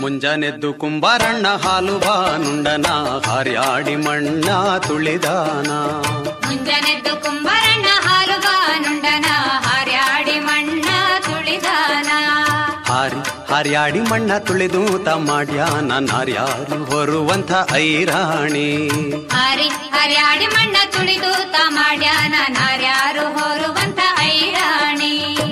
ಮುಂಜಾನೆದ್ದು ಕುಂಬಾರಣ್ಣ ಹಾಲು ಬಾನುಂಡನ ಹಾರ್ಯಾಡಿ ಮಣ್ಣ ತುಳಿದಾನ. ಮುಂಜಾನೆದ್ದು ಕುಂಬಾರಣ್ಣ ಹಾಲು ಬಾನುಂಡನ ಹಾರ್ಯಾಡಿ ಮಣ್ಣ ತುಳಿದಾನ. ಹಾರ್ಯಾಡಿ ಮಣ್ಣ ತುಳಿದು ಮಾಡ್ಯಾನ ನಾರ್ಯಾರು ಹೊರುವಂಥ ಐರಾಣಿ. ಹಾರ್ಯಾಡಿ ಮಣ್ಣ ತುಳಿದು ಮಾಡ್ಯಾನ ನಾರ್ಯಾರು ಹೊರುವಂಥ ಐರಾಣಿ.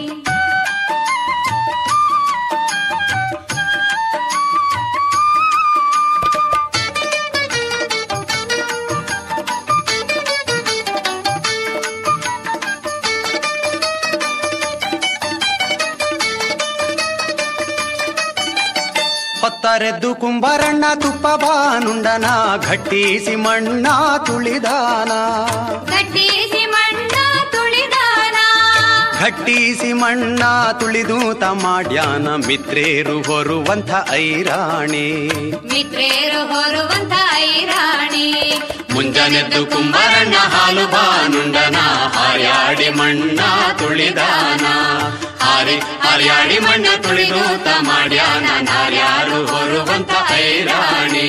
ಹೊತ್ತಾರೆದ್ದು ಕುಂಬಾರಣ್ಣ ತುಪ್ಪ ಬಾನುಂಡನ ಘಟ್ಟಿಸಿ ಮಣ್ಣ ತುಳಿದಾನ. ಘಟ್ಟಿಸಿ ಮಣ್ಣ ತುಳಿದಾನ. ಘಟ್ಟಿಸಿ ಮಣ್ಣ ತುಳಿದು ಮಾಡ್ಯಾನ ಮಿತ್ರೇರು ಹೊರುವಂಥ ಐರಾಣಿ. ಮಿತ್ರೇರು ಹೊರುವಂಥ ಐರಾಣಿ. ಮುಂಜಾನೆದ್ದು ಕುಂಬಾರಣ್ಣ ಹಾಲು ಬಾನುಂಡನ ಹಾರ್ಯಾಡಿ ಮಣ್ಣ ತುಳಿದಾನ. ಹಾರ್ಯಾಡಿ ಮಣ್ಣ ತುಳಿದು ಮಾಡ್ಯಾನ ನಾರ್ಯಾರು ಹೊರುವಂಥ ಐರಾಣಿ.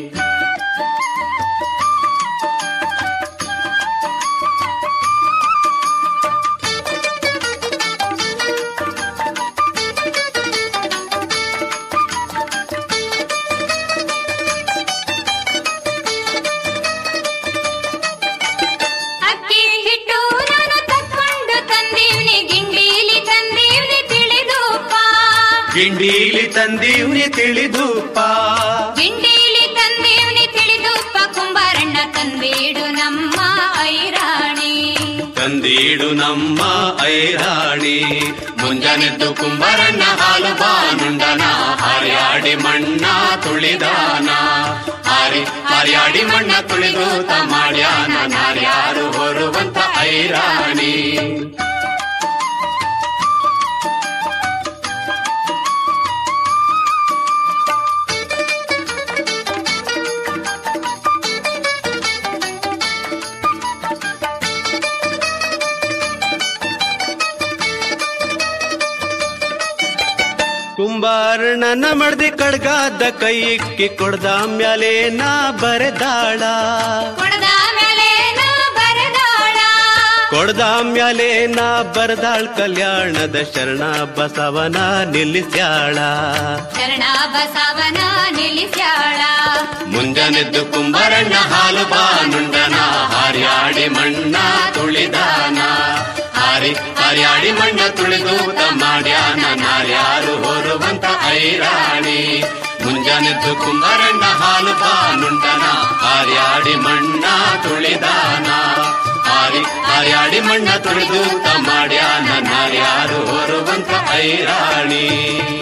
ಗಿಂಡೀಲಿ ತಂದೀವ್ನಿ ತಿಳಿದುಪ್ಪ. ಗಿಂಡೀಲಿ ತಂದೀವ್ನಿ ತಿಳಿದುಪ್ಪ. ಕುಂಬಾರಣ್ಣ ತಂದೀಡು ನಮ್ಮ ಐರಾಣಿ. ತಂದೀಡು ನಮ್ಮ ಐರಾಣಿ. ಮುಂಜಾನೆದ್ದು ಕುಂಬಾರಣ್ಣ ಹಾಲು ಬಾನುಂಡನ ಹಾರ್ಯಾಡಿ ಮಣ್ಣ ತುಳಿದಾನ. ಹಾರ್ಯಾಡಿ ಮಣ್ಣ ತುಳಿದು ಮಾಡ್ಯಾನ ನಾರ್ಯಾರು ಹೊರುವಂಥ ಐರಾಣಿ. ಕುಂಬಾರಣ್ಣನ ಮಡ್ದಿ ಕಡ್ಗಾದ ಕೈಯಿಕ್ಕಿ ಕೊಡ್ದ ಮ್ಯಾಲೆ ನಾ ಬರೆದಾಳ. ಕೊಡ್ದ ಮ್ಯಾಲೆ ನಾ ಬರದಾಳ್ ಕಲ್ಯಾಣದ ಶರಣ ಬಸವನ ನಿಲ್ಲಿಸ್ಯಾಳ. ಶರಣ ಬಸವನ ನಿಲ್ಲಿಸ್ಯಾಳ. ಮುಂಜಾನೆದ್ದು ಕುಂಬಾರಣ್ಣ ಹಾಲು ಬಾನುಂಡನ ಹಾರ್ಯಾಡಿ ಮಣ್ಣ ತುಳಿದಾನ. ಹಾರ್ಯಾಡಿ ಮಣ್ಣ ತುಳಿದು ಮಾಡ್ಯಾನ ನಾರ್ಯಾರು ಹೊರುವಂಥ ಐರಾಣಿ. ಮುಂಜಾನೆದ್ದು ಕುಂಬಾರಣ್ಣ ಹಾಲು ಬಾನುಂಡನ ಹಾರ್ಯಾಡಿ ಮಣ್ಣ ತುಳಿದಾನ. ಹಾರ್ಯಾಡಿ ಮಣ್ಣ ತುಳಿದು ಮಾಡ್ಯಾನ ನಾರ್ಯಾರು ಹೊರುವಂಥ ಐರಾಣಿ.